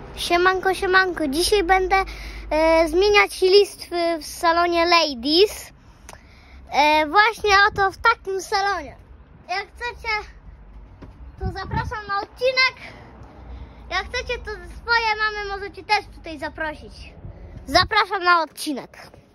Siemanko, siemanko. Dzisiaj będę zmieniać listwy w salonie Ladies. Właśnie oto w takim salonie. Jak chcecie, to zapraszam na odcinek. Jak chcecie, to swoje mamy możecie też tutaj zaprosić. Zapraszam na odcinek.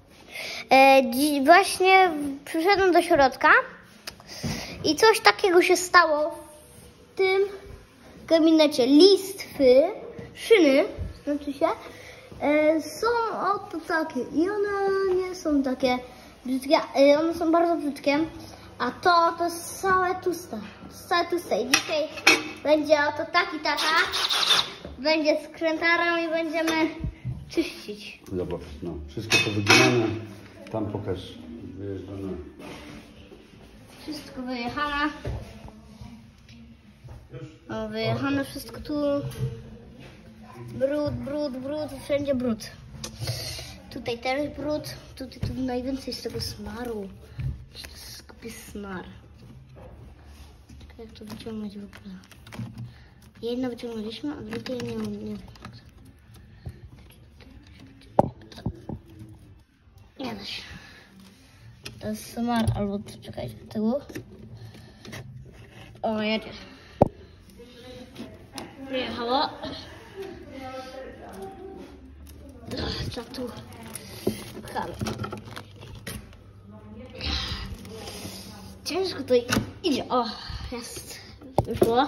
Właśnie przyszedłem do środka i coś takiego się stało w tym gabinecie. Listwy, szyny, znaczy się, są oto takie i one nie są takie brzydkie, one są bardzo brzydkie, a to jest całe tłuste, i dzisiaj będzie oto taki tata, będzie z krętarą i będziemy czyścić. Zobacz, no, wszystko powyginane, tam pokaż, wyjeżdżone. Wszystko wyjechane. O, wyjechane wszystko tu. Brud, wszędzie brud. Tutaj też brud. Tutaj tu najwięcej z tego smaru. To jest skupi smar. Jak to wyciągnąć w ogóle? Jedno wyciągnęliśmy, a drugie nie wiem. Nie da się. To jest smar, albo czekajcie, tyłu. O, jedzie. Wyjechało. Co tu? Pchamy. Ciężko to idzie. O, jest. Wyszło.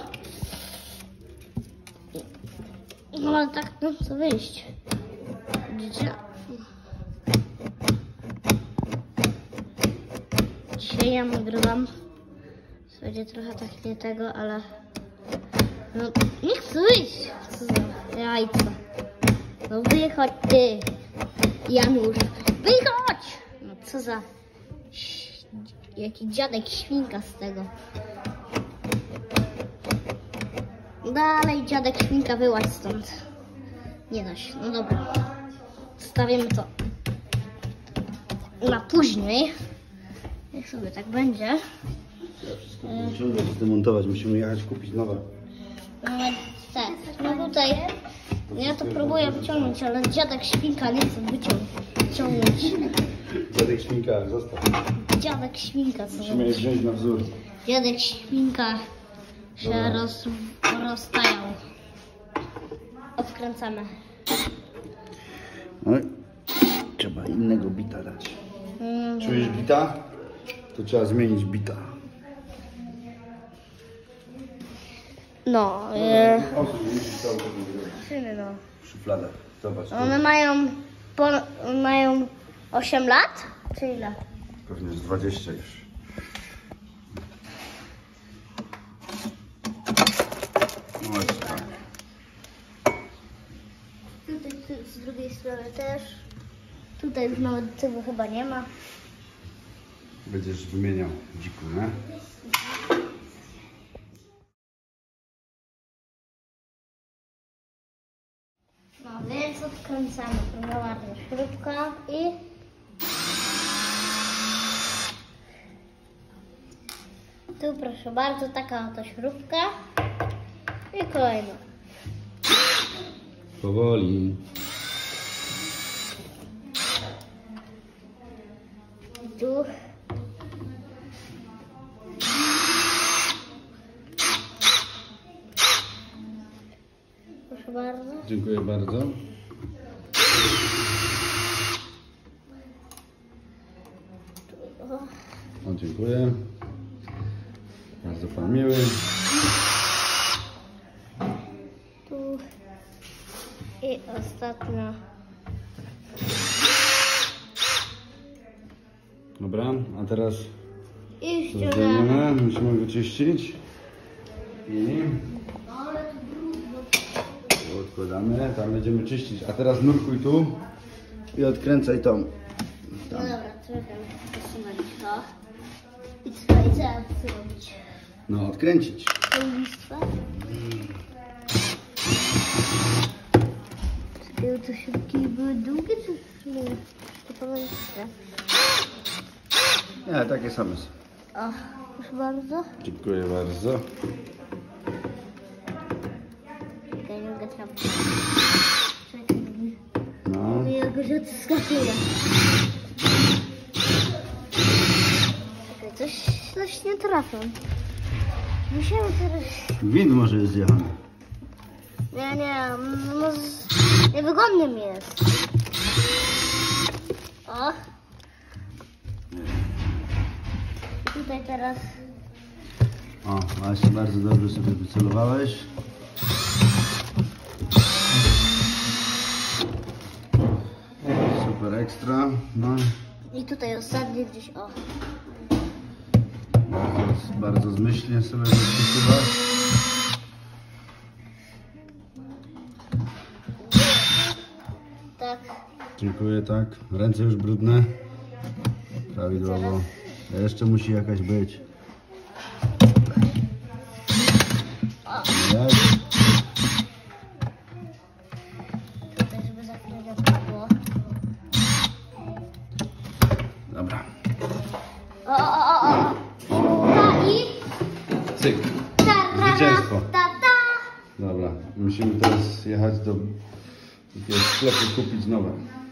No ale tak, no co wyjść. Widzicie? Dzisiaj ja nagrywam. Będzie trochę tak nie tego, ale no nie chcę wyjść. Co za jajca. No wychodź ty, Janusz. Wychodź! No co za jaki dziadek świnka z tego. Dalej dziadek świnka, wyłaź stąd. Nie da się, no dobra. Zostawimy to na później. Niech sobie tak będzie. Wszystko musimy zdemontować, musimy jechać kupić nowe. Tak, no tutaj ja to próbuję wyciągnąć, ale dziadek świnka nie chce wyciągnąć. Dziadek świnka, zostaw. Dziadek świnka, co Musimy je wziąć na wzór. Dziadek świnka się rozstajał. Odkręcamy. No, trzeba innego bita dać. Czujesz bita? To trzeba zmienić bita. No, Szyny, no. W szufladach, zobacz. One mają 8 lat? Czy ile? Pewnie z 20 już. No jest tak. Tutaj z drugiej strony też. Tutaj już nawet tego chyba nie ma. Będziesz wymieniał dziku, nie? No więc odkręcamy tą ładnie śrubkę i tu proszę bardzo, taka oto śrubka i kolejna. Powoli. I tu. Proszę bardzo. Dziękuję bardzo. O, dziękuję. Bardzo pan miły. Tu. I ostatnia. Dobra, a teraz I ściągamy. zdejmiemy, musimy wyczyścić. I odkładamy, tam będziemy czyścić. A teraz nurkuj tu i odkręcaj tą. No dobra, czekam, przesunąć to. I co ja chcę robić? No, odkręcić. Tą listwę? Czy to śrubki były długie, czy nie? To powolutne. Nie, takie same są. O, proszę bardzo. Dziękuję bardzo. Czekaj, nie mogę trafić. skakuje. Coś nie trafią. Musimy teraz... Wind może jest zjechany. Nie, no, niewygodny mi jest. O. Tutaj teraz... O, właśnie bardzo dobrze sobie wycelowałeś. Super ekstra. No. I tutaj ostatni gdzieś, o. Bardzo zmyślnie sobie wyczytywasz. Tak. Dziękuję, tak. Ręce już brudne. Prawidłowo. Jeszcze musi jakaś być. Jak? Tutaj, żeby za chwilę nie odpadło. Dobra. O. I... Cyk. Zwycięstwo. Dobra. Musimy teraz jechać do jakiegoś sklepu kupić nowe.